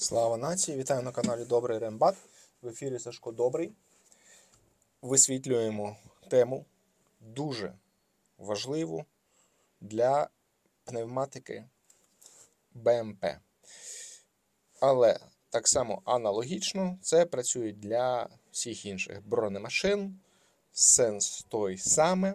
Слава нації! Вітаю на каналі Добрий Рембат. В ефірі Сашко Добрий. Висвітлюємо тему дуже важливу для пневматики БМП. Але так само аналогічно це працює для всіх інших бронемашин. Сенс той саме,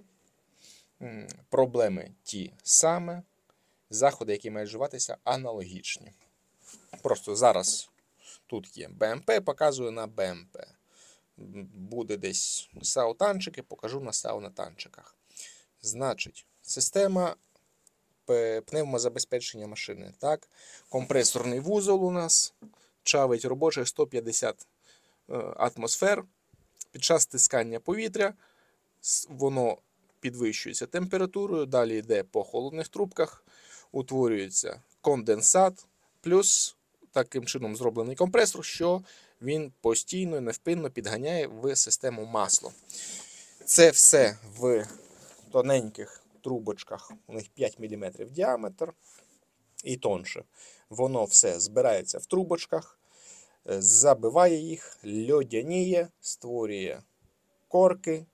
проблеми ті саме, заходи, які мають вживатися, аналогічні. Просто зараз тут є БМП, показую на БМП. Буде десь САУ-танчики, покажу на САУ-танчиках. Значить, система пневмозабезпечення машини. Так? Компресорний вузол у нас чавить робочих 150 атмосфер. Під час стискання повітря воно підвищується температурою, далі йде по холодних трубках, утворюється конденсат, плюс таким чином зроблений компресор, що він постійно, невпинно підганяє в систему масло. Це все в тоненьких трубочках, у них 5 мм діаметр і тонше. Воно все збирається в трубочках, забиває їх, льодяніє, створює корки,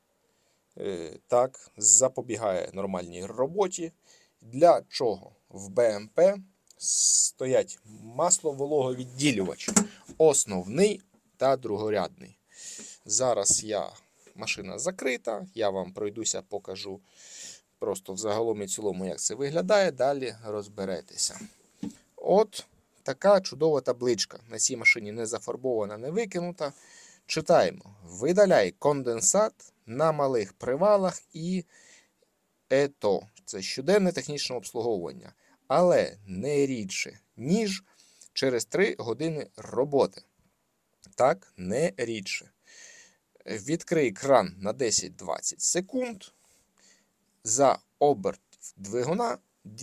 так, запобігає нормальній роботі. Для чого? В БМП стоять масло-вологовідділювач. Основний та другорядний. Зараз машина закрита, я вам пройдуся, покажу просто взагалом і цілому, як це виглядає, далі розберетеся. От така чудова табличка. На цій машині не зафарбована, не викинута. Читаємо. Видаляй конденсат на малих привалах і ЕТО. Це щоденне технічне обслуговування. Але не рідше, ніж через 3 години роботи. Так, не рідше. Відкрий кран на 10-20 секунд. За оберт двигуна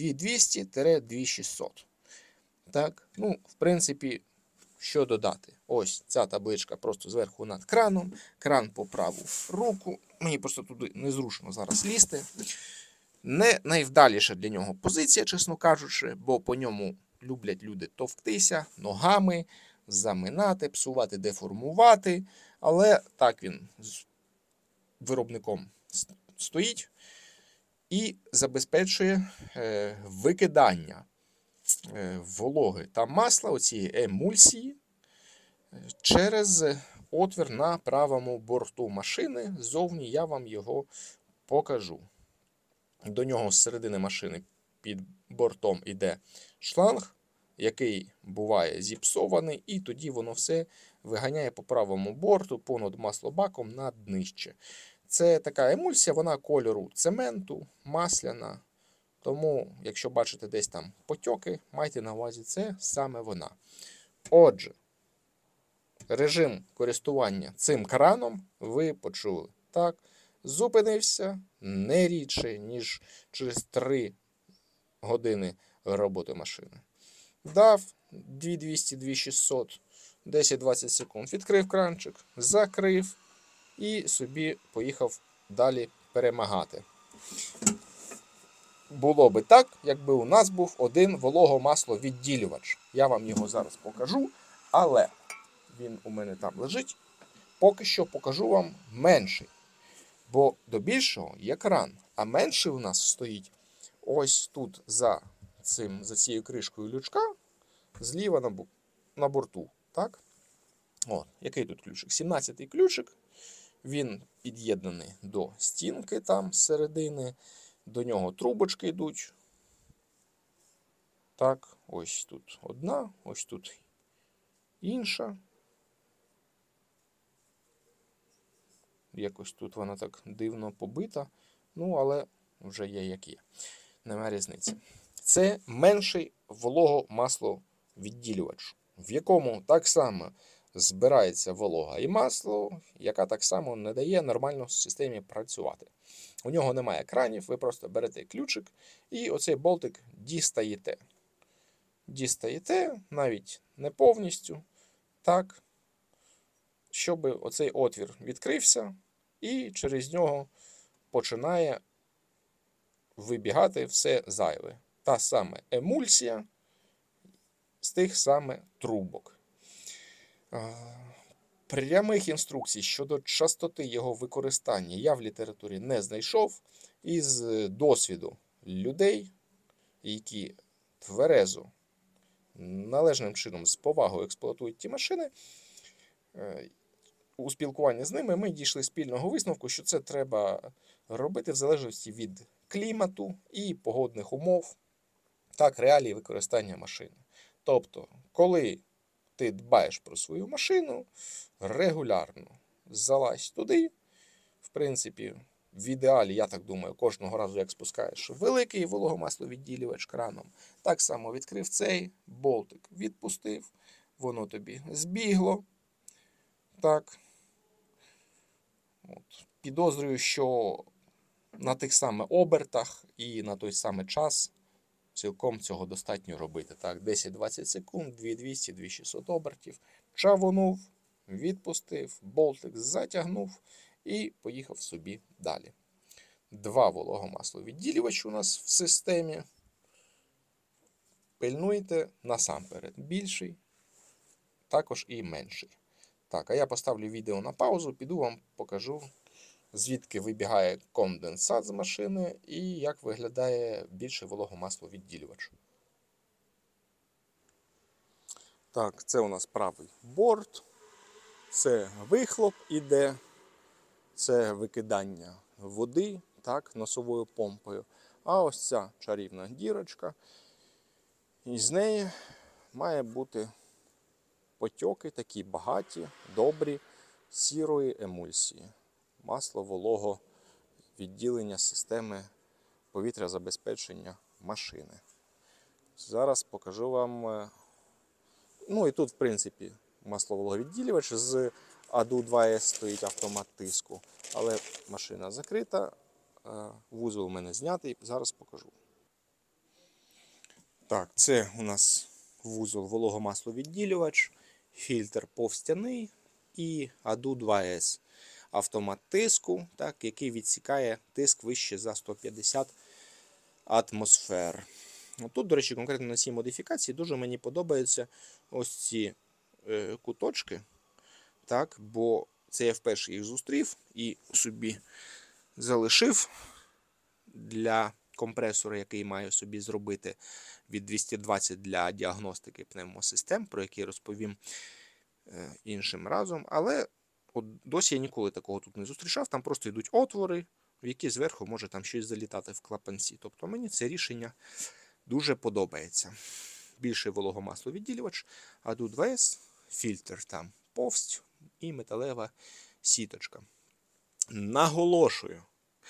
2200-2600. Так, в принципі, що додати? Ось ця табличка просто зверху над краном. Кран по праву руку. Мені просто туди незручно зараз лізти. Не найвдаліша для нього позиція, чесно кажучи, бо по ньому люблять люди товктися ногами, заминати, псувати, деформувати. Але так він з виробником стоїть і забезпечує викидання вологи та масла, оцієї емульсії, через отвір на правому борту машини. Ззовні я вам його покажу. До нього з середини машини під бортом йде шланг, який буває зіпсований, і тоді воно все виганяє по правому борту, понад маслобаком на днище. Це така емульсія, вона кольору цементу, масляна. Тому, якщо бачите десь там потьоки, майте на увазі, це саме вона. Отже, режим користування цим краном ви почули. Так, зупинився не рідше, ніж через 3 години роботи машини. Дав 2200-2600, 10-20 секунд. Відкрив кранчик, закрив і собі поїхав далі перемагати. Було би так, якби у нас був один вологомасловідділювач. Я вам його зараз покажу, але він у мене там лежить. Поки що покажу вам менший. Бо до більшого є кран, а менший у нас стоїть ось тут за цією кришкою лючка, зліва на борту. Так? О, який тут ключик? 17-й ключик. Він під'єднаний до стінки там зсередини. До нього трубочки йдуть. Так, ось тут одна, ось тут інша. Якось тут вона так дивно побита. Але вже є як є. Нема різниці. Це менший вологомасловідділювач, в якому так само збирається волога і масло, яка так само не дає нормально в системі працювати. У нього немає кранів, ви просто берете ключик і оцей болтик дістаєте. Дістаєте, навіть не повністю, так, щоб оцей отвір відкрився, і через нього починає вибігати все зайве. Та саме емульсія з тих саме трубок. Прямих інструкцій щодо частоти його використання я в літературі не знайшов. Із досвіду людей, які тверезо, належним чином, з повагою експлуатують ті машини, у спілкуванні з ними ми дійшли спільного висновку, що це треба робити в залежності від клімату і погодних умов, так, реалії використання машини. Тобто, коли ти дбаєш про свою машину, регулярно залазь туди, в принципі, в ідеалі, я так думаю, кожного разу, як спускаєш великий вологомасловідділювач краном, так само відкрив цей, болтик відпустив, воно тобі збігло. Так. Підозрюю, що на тих самих обертах і на той самий час цілком цього достатньо робити. Так, 10-20 секунд, 2200, 2600 обертів. Чавунув, відпустив, болтик затягнув і поїхав собі далі. 2 вологомасловідділювачі у нас в системі. Пильнуйте насамперед більший, також і менший. Так, а я поставлю відео на паузу, піду вам покажу, звідки вибігає конденсат з машини і як виглядає більший вологомасловідділювач. Так, це у нас правий борт, це вихлоп іде, це викидання води, так, носовою помпою. А ось ця чарівна дірочка, і з неї має бути потьоки такі багаті, добрі, сірої емульсії. Масло волого відділення системи повітрязабезпечення машини. Зараз покажу вам. Ну і тут, в принципі, масловологовідділювач з ADU 2S стоїть автомат тиску. Але машина закрита, вузол у мене знятий, зараз покажу. Так, це у нас вузол вологомасловідділювач, фільтр повстяний і ADU 2S. Автомат тиску, так, який відсікає тиск вище за 150 атмосфер. Тут, до речі, конкретно на цій модифікації дуже мені подобаються ось ці куточки, так, бо це я вперше їх зустрів і собі залишив для компресора, який маю собі зробити від 220 для діагностики пневмосистем, про який розповім іншим разом. Але от досі я ніколи такого тут не зустрічав, там просто йдуть отвори, в які зверху може там щось залітати в клапанці. Тобто мені це рішення дуже подобається. Більший вологомасловідділювач, ADU 2S, фільтр там повсть і металева сіточка. Наголошую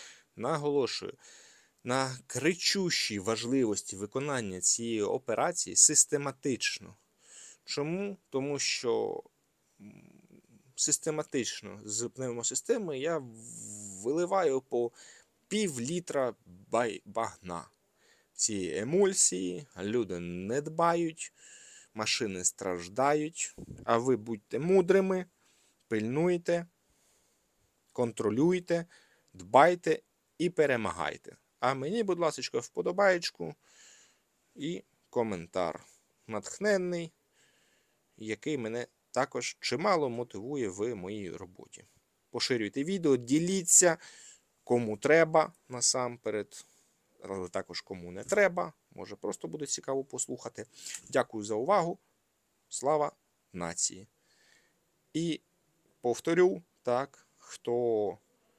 на кричущій важливості виконання цієї операції систематично. Чому? Тому що систематично з пневмосистеми я виливаю по пів-літра багна. Ці емульсії, люди не дбають, машини страждають, а ви будьте мудрими, пильнуйте, контролюйте, дбайте і перемагайте. А мені, будь ласка, вподобаєчку і коментар натхненний, який мене також чимало мотивує в моїй роботі. Поширюйте відео, діліться, кому треба насамперед, але також кому не треба. Може просто буде цікаво послухати. Дякую за увагу. Слава нації. І повторю, так, хто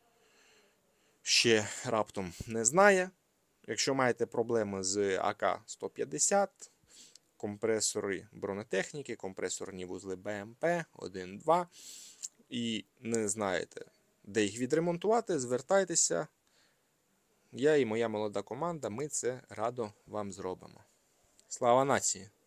ще раптом не знає, якщо маєте проблеми з АК-150, компресори бронетехніки, компресорні вузли БМП 1-2, і не знаєте, де їх відремонтувати, звертайтеся. Я і моя молода команда, ми це радо вам зробимо. Слава нації!